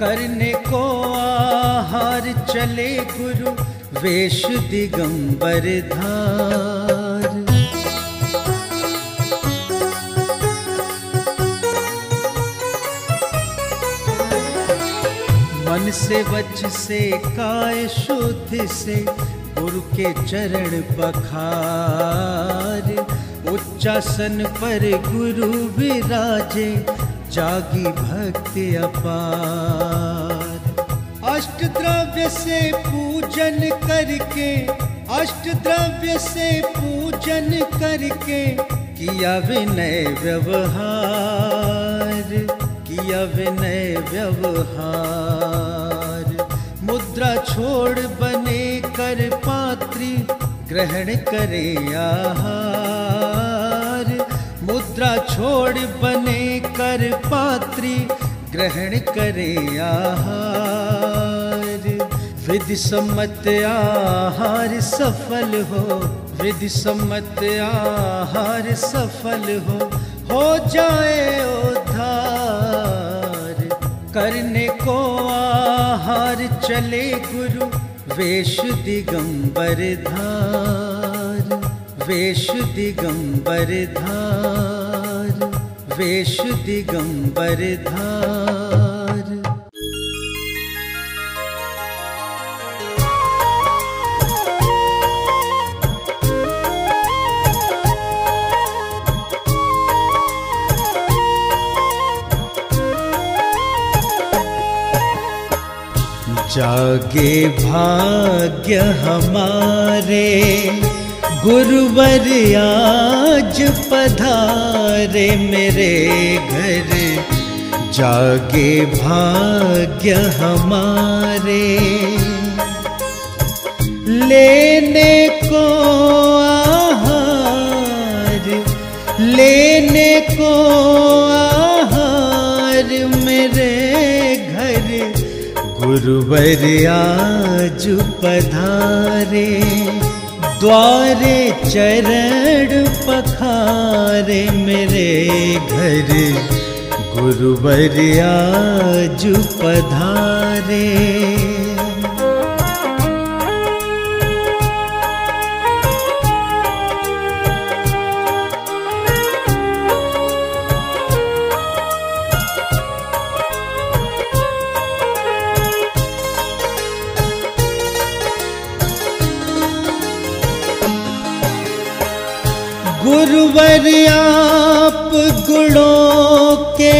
करने को आहार चले गुरु वेश दिगंबर धार। मन से वच से काय शुद्ध से गुरु के चरण पखार। उच्चासन पर गुरु विराजे जागी भक्ति अपार। अष्ट द्रव्य से पूजन करके, अष्ट द्रव्य से पूजन करके किया विनय व्यवहार, किया विनय व्यवहार। मुद्रा छोड़ बने कर पात्री ग्रहण करे आहार। मुद्रा छोड़ बने कर पात्री ग्रहण करे आहार। विधि सम्मत आहार सफल हो, विधि सम्मत आहार सफल हो जाए उद्धार। करने को आहार चले गुरु वेश दिगंबर धार, वेश दिगंबर धार, वेश दिगंबर धार। जागे भाग्य हमारे गुरुवर आज पधारे मेरे घर। जागे भाग्य हमारे लेने को आहार, लेने को आहार मेरे घर। गुरुवर आज पधारे द्वारे चरण पखारे मेरे घर। गुरुवर आज पधारे। गुरुवर आप गुणों के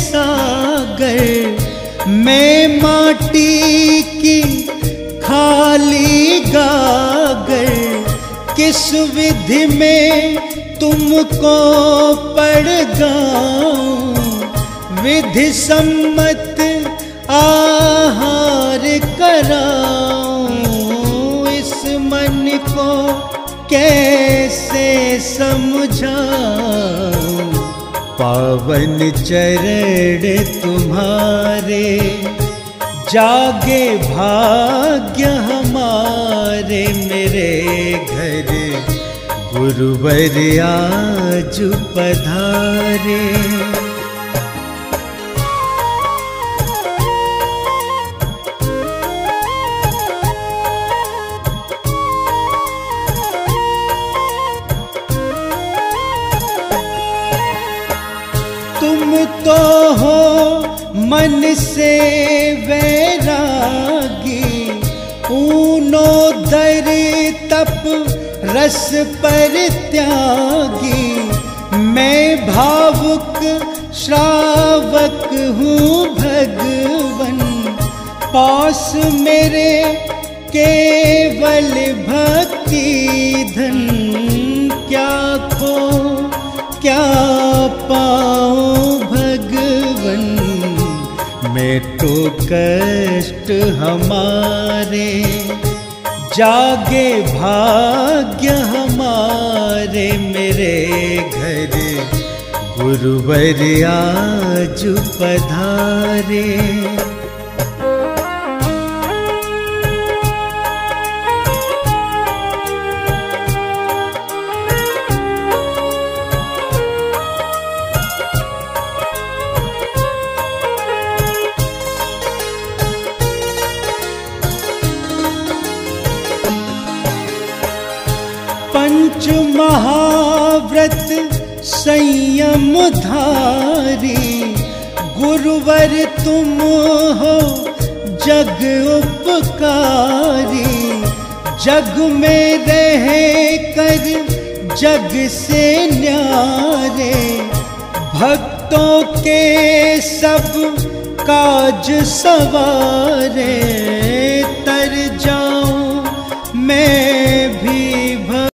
सागर, मैं माटी की खाली गागर। किस विधि में तुमको पढ़ गाऊं, विधि सम्मत आहार कराऊं। इस मन को कैसे समझाऊं, पावन चरण तुम्हारे। जागे भाग्य हमारे मेरे घर। गुरुवर आज पधारे। तो हो मन से वैरागी, ऊनो दर तप रस पर त्यागी। मैं भावुक श्रावक हूँ भगवन, पास मेरे केवल भक्ति धन। क्या खो क्या पाऊं भगवन, मैं तो कष्ट हमारे। जागे भाग्य हमारे मेरे घर। गुरुवर आज पधारे। महाव्रत संयम धारी, गुरुवर तुम हो जग उपकारी। जग में रह कर जग से न्यारे, भक्तों के सब काज सवारे।